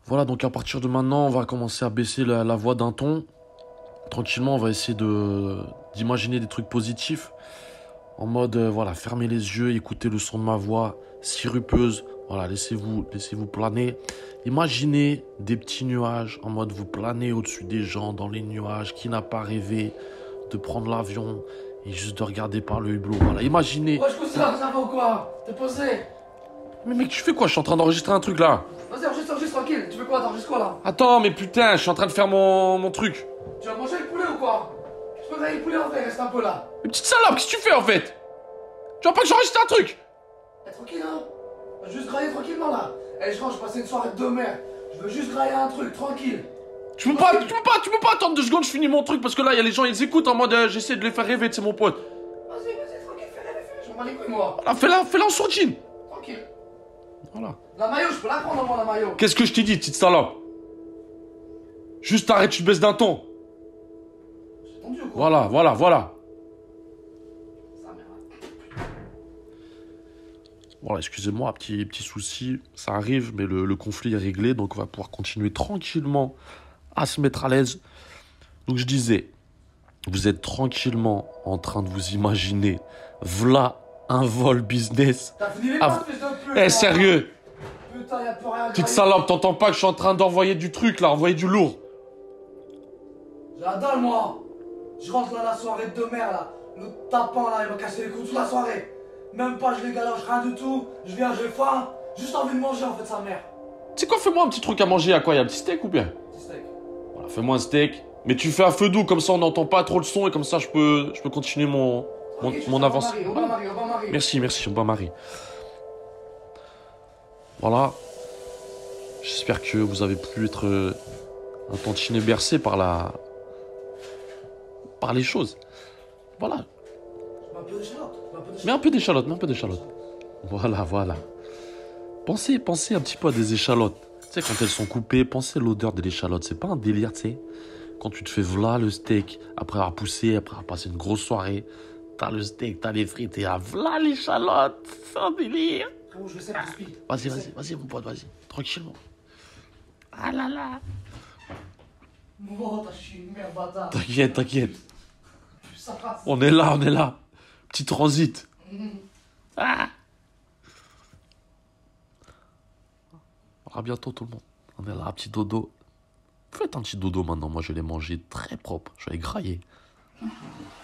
Voilà, donc à partir de maintenant, on va commencer à baisser la voix d'un ton. Tranquillement, on va essayer d'imaginer des trucs positifs. En mode, voilà, fermez les yeux, écoutez le son de ma voix sirupeuse. Voilà, laissez-vous planer. Imaginez des petits nuages, en mode vous planez au-dessus des gens, dans les nuages. Qui n'a pas rêvé de prendre l'avion et juste de regarder par le hublot? Voilà, imaginez. Ouais, je couche ça va ou quoi? T'es posé? Mais mec, tu fais quoi? Je suis en train d'enregistrer un truc là. Vas-y, enregistre tranquille. Tu veux quoi? T'enregistres quoi là? Attends, mais putain, je suis en train de faire mon truc. Tu vas manger le poulet ou quoi? Je peux grailler le poulet en vrai, reste un peu là. Mais petite salope, qu'est-ce que tu fais en fait? Tu vois pas que j'enregistre un truc? Eh, tranquille hein? Je veux juste grailler tranquillement là. Eh, je rentre, je passais une soirée de merde. Je veux juste grailler un truc, tranquille. Tu peux pas attendre 2 secondes, je finis mon truc parce que là, il y a les gens, ils écoutent en mode j'essaie de les faire rêver, c'est mon pote. Vas-y, tranquille, fais, je m'en bats les couilles moi. Voilà, fais-la en sourdine. Tranquille. Voilà. La maillot, je peux la prendre moi la maillot. Qu'est-ce que je t'ai dit, petite salope? Juste arrête, tu baisses d'un ton. J'ai tendu ou quoi? Voilà. Ça merde. Voilà, excusez-moi, petit souci, ça arrive, mais le conflit est réglé, donc on va pouvoir continuer tranquillement à se mettre à l'aise. Donc je disais, vous êtes tranquillement en train de vous imaginer, v'là un vol business. T'as fini les Ah, pâtes, fils de pute. Eh, sérieux? Putain, y'a plus rien à Petite grailler. salope, t'entends pas que je suis en train d'envoyer du truc là, envoyer du lourd? J'ai la dalle moi. Je rentre là la soirée de merde là. Le tapant là, il m'a cassé les coups toute la soirée. Même pas je les galoche, rien du tout. Je viens, j'ai faim. Juste envie de manger en fait sa mère. Tu sais quoi, fais-moi un petit truc à manger, à quoi? Y'a un petit steak ou bien? Petit steak. Voilà, fais-moi un steak. Mais tu fais à feu doux, comme ça on n'entend pas trop le son et comme ça je peux continuer mon avance. Au bain-marie. Merci, au bain-marie. Voilà. J'espère que vous avez pu être un tantinet bercé par les choses. Voilà. Un peu d'échalote. Mais un peu d'échalote. Voilà. Pensez un petit peu à des échalotes. Tu sais, quand elles sont coupées, pensez à l'odeur de l'échalote. C'est pas un délire, tu sais. Quand tu te fais voilà le steak, après avoir poussé, après avoir passé une grosse soirée, t'as le steak, t'as les frites et voilà l'échalote. C'est un délire. Frérot, je le sais, plus speed. Vas-y, mon pote, vas-y. Tranquillement. Ah là là. Oh, t'as chié une merde, bâtard. T'inquiète. Ça passe. On est là. Petit transit. Ah. À bientôt tout le monde. On est là, petit dodo. Faites un petit dodo maintenant. Moi, je vais les manger très propre. Je vais les grailler.